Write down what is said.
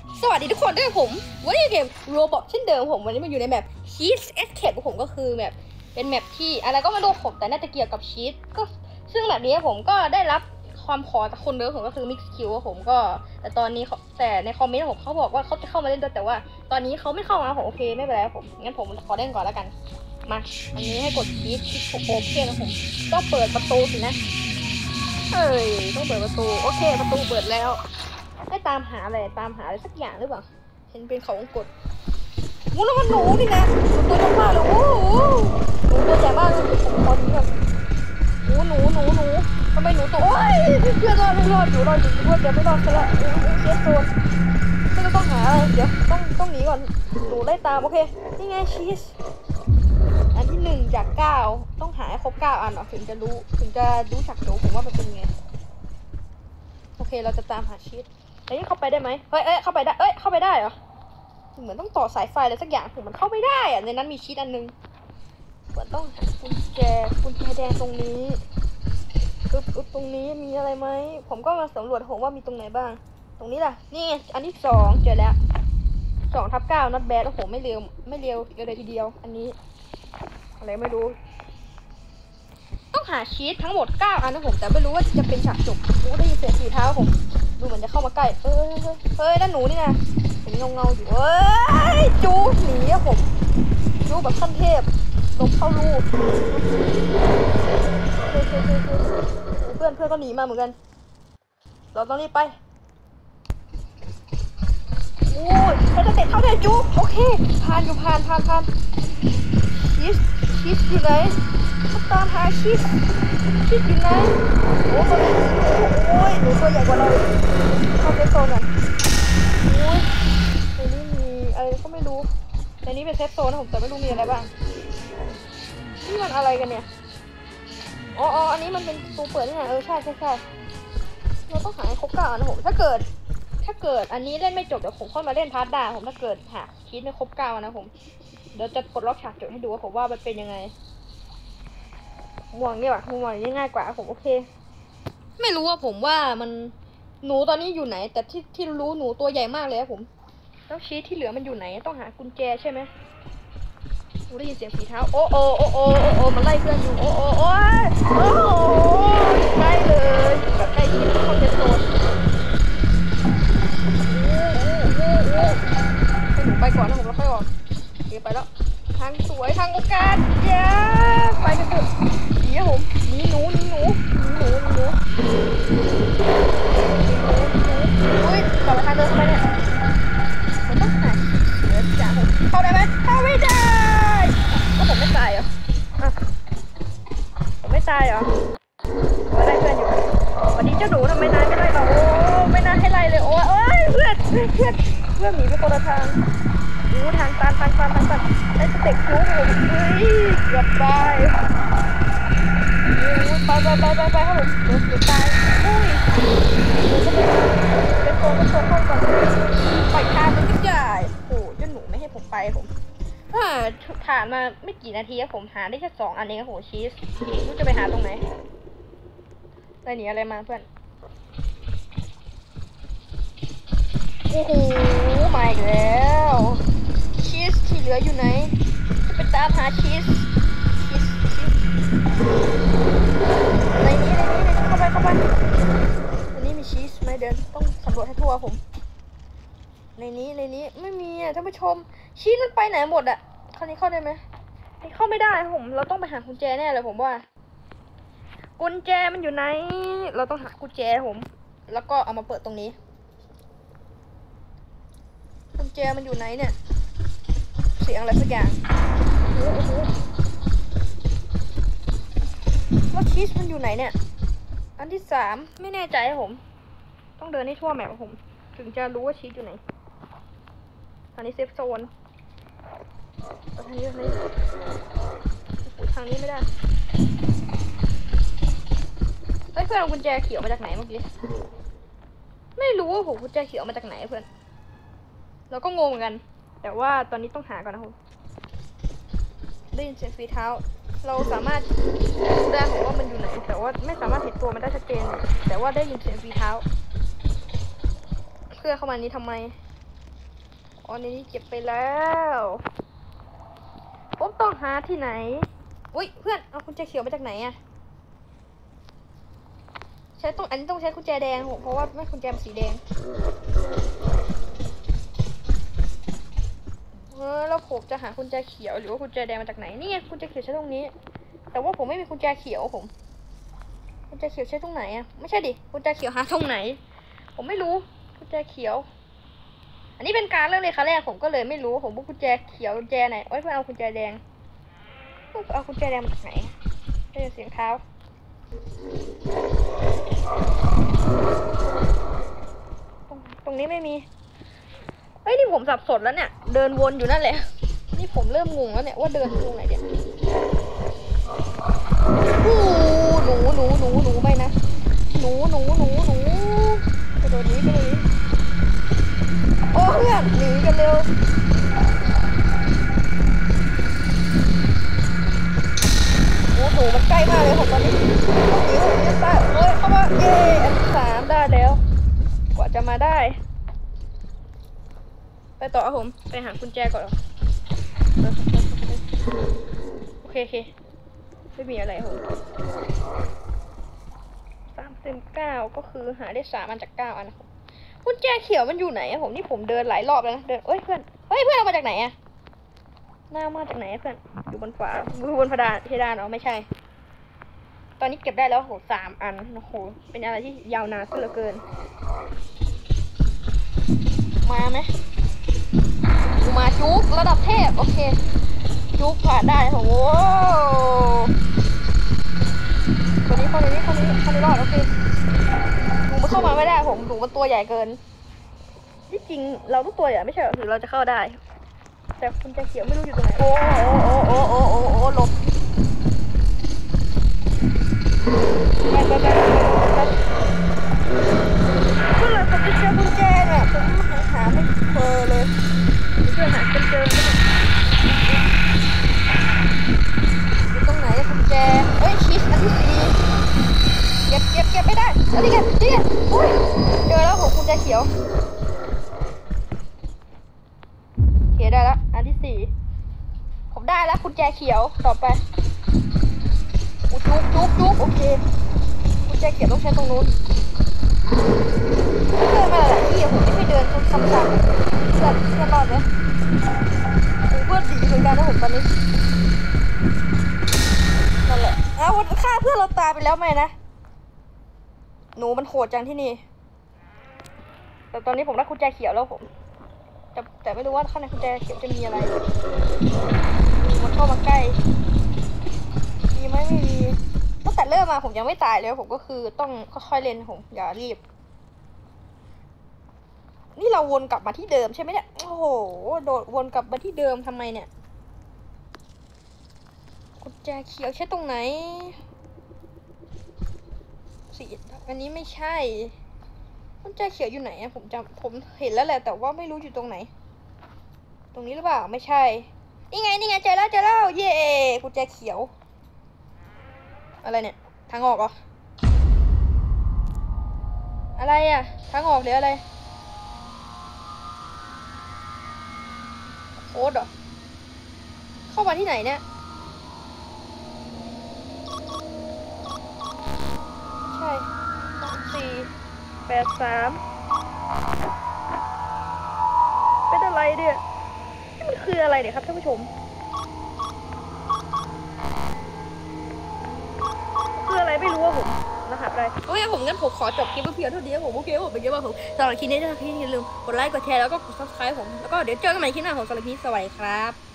สวัสดีทุกคนด้วยผมวันนี้เกมโรบอทเช่นเดิมผมวันนี้มาอยู่ในแมป Cheat Escape ของผมก็คือแบบเป็นแมปที่อะไรก็ไม่รู้ผมแต่น่าจะเกี่ยวกับชีตก็ซึ่งแบบนี้ผมก็ได้รับความขอจากคนเดิมผมก็คือ Mix Q ผมก็แต่ตอนนี้แต่ในคอมเมนต์ผมเขาบอกว่าเขาจะเข้ามาเล่นด้วยแต่ว่าตอนนี้เขาไม่เข้ามาผมโอเคไม่เป็นไรผมงั้นผมขอเล่นก่อนแล้วกันมาอันนี้ให้กดชีตโอเคนะผมต้องเปิดประตูสินะต้องเปิดประตูโอเคประตูเปิดแล้วให้ตามหาอะไรสักอย่างหรือเปล่าเห็นเป็นเขาวงกตงูแล้วมันหนูนี่นะตัวใหญ่มากเลยโอ้โหหนูตัวใหญ่มากเลยผมขอดูแบบหนูทำไมหนูตัวโอ้ยเพื่อนรอดอยู่ว่าจะไม่รอดซะละเสียโซนก็ต้องหาอะไรเดี๋ยวต้องหนีก่อนหนูไล่ตามโอเคนี่ไงชีสอันที่1 จาก 9ต้องหาให้ครบ9อันถึงจะรู้ฉากโจผมว่ามันเป็นไงโอเคเราจะตามหาชีสไอ้นี่เข้าไปได้ไหมเข้าไปได้เหรอเหมือนต้องต่อสายไฟอะไรสักอย่างผมมันเข้าไม่ได้ในนั้นมีชีสอันนึงเหมือนต้องหากุญแจแดงตรงนี้ตรงนี้มีอะไรไหมผมก็มาสำรวจผมว่ามีตรงไหนบ้างตรงนี้ล่ะนี่อันที่2เจอแล้ว2/9 not bad แล้วผมไม่เร็วเลยทีเดียวอันนี้อะไรไม่รู้ต้องหาชีสทั้งหมด9อันนะผมแต่ไม่รู้ว่าจะเป็นฉากจบได้ยินเสียงฝีเท้าผมดูเหมือนจะเข้ามาใกล้นั่นหนูนี่นะเห็นเงาอยู่จูหนีอะผมจูแบบขั้นเทพลบเข้าลูกเพื่อนก็หนีมาเหมือนกันเราต้องรีบไปโอ้ยเราจะเตะเข้าได้จูโอเคผ่านชีสอยู่ไหนตามหาชีสอยู่ไหนโอ้ยหนูตัวใหญ่กว่าเราเข้าเซฟโซนกันโอ้ยในนี้มีอะไรก็ไม่รู้ในนี้เป็นเซฟโซนนะผมแต่ไม่รู้มีอะไรบ้างนี่มันอะไรกันเนี่ยอันนี้มันเป็นประตูเปิดนี่นะใช่เราต้องหาให้ครบ9นะผมถ้าเกิดอันนี้เล่นไม่จบเดี๋ยวผมค่อยมาเล่นพาร์ทได้ผมถ้าเกิดหาคิดไม่ครบ9นะผมเดี๋ยวจะปลดล็อกฉากจบให้ดูว่าผมว่ามันเป็นยังไงม่วงนี่ง่ายกว่าผมโอเคไม่รู้ว่าผมว่ามันหนูตอนนี้อยู่ไหนแต่ที่รู้หนูตัวใหญ่มากเลยผมแล้วชีสที่เหลือมันอยู่ไหนต้องหากุญแจใช่ไหมได้ยินเสียงฝีเท้าโอ้มันไล่เพื่อนอยู่โอ้ใกล้เลยแบบใกล้ชิดเข้าเซฟโซนให้หนูไปก่อนนะผมแล้วค่อยออกเดี๋ยวไปแล้วทางสวยทางโอกาสไปกันเถอะเดี๋ยวผมหนีหนูอุ้ยกลับไปทางเดิมทำไมเนี่ยมันต้องหาเดี๋ยวจ่าผมเข้าได้ไหมเข้าไม่ได้ก็ผมไม่ตายเหรอผมไม่ตายเหรอมาไล่เพื่อนอยู่วันนี้เจ้าหนูทำไมนายไม่ไล่เราโอ้ไม่น่าให้ไล่เลยโอ้ยเพื่อนหนีไปคนละทางทางตันได้สเต็กจู๊ผมเกือบตายไปครับผมเดี๋ยวตายเป็นโซนเข้าก่อนปล่อยทางมันก็ใหญ่โอ้เจ้าหนูไม่ให้ผมไปผมผ่านมาไม่กี่นาทีผมหาได้แค่2อันเองโหชีสรู้จะไปหาตรงไหนได้หนีอะไรมาเพื่อนโอ้โหมาอีกแล้วชีสที่เหลืออยู่ไหนจะไปตามหาชีสในนี้เข้าไปอันนี้มีชีสไหมเดินต้องสำรวจให้ทั่วผมในนี้ไม่มีท่านผู้ชมชีสมันไปไหนหมดคราวนี้เข้าได้ไหมเข้าไม่ได้ผมเราต้องไปหากุญแจแน่เลยผมว่ากุญแจมันอยู่ไหนเราต้องหากุญแจผมแล้วก็เอามาเปิดตรงนี้กุญแจมันอยู่ไหนเนี่ยเสียงอะไรสักอย่างโอ้โหว่าชีสมันอยู่ไหนเนี่ยอันที่3ไม่แน่ใจผมต้องเดินให้ทั่วแมปผมถึงจะรู้ว่าชีสอยู่ไหนอันนี้เซฟโซนทางนี้ไม่ได้เพื่อนเอากุญแจเขียวมาจากไหนเมื่อกี้ไม่รู้ว่าผมกุญแจเขียวมาจากไหนเพื่อนเราก็งงเหมือนกันแต่ว่าตอนนี้ต้องหาก่อนนะผมได้ยินเสียงฝีเท้าเราสามารถดูได้ผมว่ามันอยู่ไหนแต่ว่าไม่สามารถเห็นตัวมันได้ชัดเจนแต่ว่าได้ยินเสียงฝีเท้าเพื่อเข้ามานี้ทำไมอ๋อในนี้เก็บไปแล้วผมต้องหาที่ไหนอุ้ยเพื่อนเอากุญแจเขียวมาจากไหนอะใช้ต้องอันนี้ต้องใช้กุญแจแดงเพราะว่าไม่กุญแจสีแดงแล้วผมจะหากุญแจเขียวหรือว่ากุญแจแดงมาจากไหนนี่ไงกุญแจเขียวใช้ตรงนี้แต่ว่าผมไม่มีกุญแจเขียวกุญแจเขียวใช้ตรงไหนอะไม่ใช่ดิกุญแจเขียวหาตรงไหนผมไม่รู้กุญแจเขียวอันนี้เป็นการเริ่มเลยครั้งแรกผมก็เลยไม่รู้ผมว่ากุญแจเขียวกุญแจไหนโอ้ยเพื่อนเอากุญแจแดงเอากุญแจแดงมาจากไหนได้ยินเสียงเท้าตรงนี้ไม่มีเฮ้ยนี่ผมสับสนแล้วเนี่ยเดินวนอยู่นั่นแหละนี่ผมเริ่มงงแล้วเนี่ยว่าเดินตรงไหนเนี่ยหนูไม่นะหนูกระโดดหนีไปเลยโอ้เพื่อนหนีกันเร็วโอ้หนูมันใกล้มากเลยผมตอนนี้ผมจะตายเอ้ยเข้ามาเย้อันที่3ได้แล้วกว่าจะมาได้ไปต่อครับผมไปหากุญแจก่อนโอเคไม่มีอะไรผม3 เต็ม 9ก็คือหาได้3อันจาก9อันนะครับกุญแจเขียวมันอยู่ไหนผมนี่ผมเดินหลายรอบแล้วนะเดินเอ้ยเพื่อนเอามาจากไหนอะหน้ามาจากไหนเพื่อนอยู่บนฝาบนเพดานไม่ใช่ตอนนี้เก็บได้แล้วโห3 อันโอ้โหเป็นอะไรที่ยาวนานเหลือเกินมาไหมมาจุกระดับเทพโอเคจุกผ่านได้โอ้โหคนนี้รอดโอเคหนูมันเข้ามาไม่ได้หนูมันตัวใหญ่เกินที่จริงเราทุกตัวใหญ่ไม่ใช่หรือเราจะเข้าได้แต่คุณจะเขียวไม่รู้อยู่ตรงไหนโอ้หลบไปเมื่อไหร่ผมจะเจอกุญแจเนี่ยผมหาไม่เจอเลยเพื่อนหาจนเจออยู่ตรงไหนกุญแจเอ้ยชีสอันที่4เก็บไม่ได้อันนี้ไงอุ้ยเจอแล้วผมกุญแจเขียวเขียวได้แล้วอันที่4ผมได้แล้วกุญแจเขียวต่อไปจุกโอเคกุญแจเขียวต้องใช้ตรงนู้นเดินมาหลายที่ผมไม่เดินซ้ำๆเพื่อนรอดไหมผมเพื่อนดีเหมือนกันนะผมตอนนี้นั่นแหละฆ่าเพื่อนเราตายไปแล้วไหมนะหนูมันโหดจังที่นี่แต่ตอนนี้ผมได้กุญแจเขียวแล้วผมแต่ไม่รู้ว่าข้างในกุญแจเขียวจะมีอะไรมันเข้ามาใกล้มีไหมไม่มีตั้งแต่เริ่มมาผมยังไม่ตายเลยผมก็คือต้องค่อยๆเล่นผมอย่ารีบนี่เราวนกลับมาที่เดิมใช่ไหมเนี่ยโอ้โหโดดวนกลับมาที่เดิมทำไมเนี่ยกุญแจเขียวใช้ตรงไหนสีอันนี้ไม่ใช่กุญแจเขียวอยู่ไหนอะผมเห็นแล้วแหละแต่ว่าไม่รู้อยู่ตรงไหนตรงนี้หรือเปล่าไม่ใช่นี่ไงเจอแล้วเย้กุญแจเขียวอะไรเนี่ยทางออกเหรออะไรอะทางออกหรืออะไรโค้ดเหรอเข้ามาที่ไหนเนี่ยใช่3483เป็นอะไรเนี่ยนี่มันคืออะไรเนี่ยครับท่านผู้ชมคืออะไรไม่รู้ว่าผมรหัสอะไรโอเคผมงั้นผมขอจบคลิปเพียงเท่านี้ผมโอเคผมเป็นเยอะมากผมสำหรับคลิปนี้ถ้าพี่อย่าลืมกดไลค์กดแชร์แล้วก็กด subscribe ผมแล้วก็เดี๋ยวเจอกันใหม่คลิปหน้าผมสำหรับคลิปสวัสดีครับ